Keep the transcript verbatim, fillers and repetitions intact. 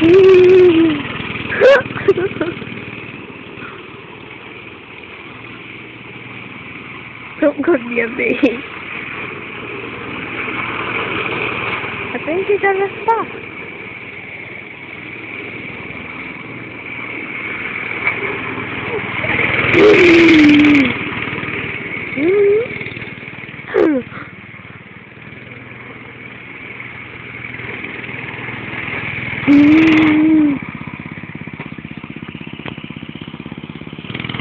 Don't go near me. I think you got a stop.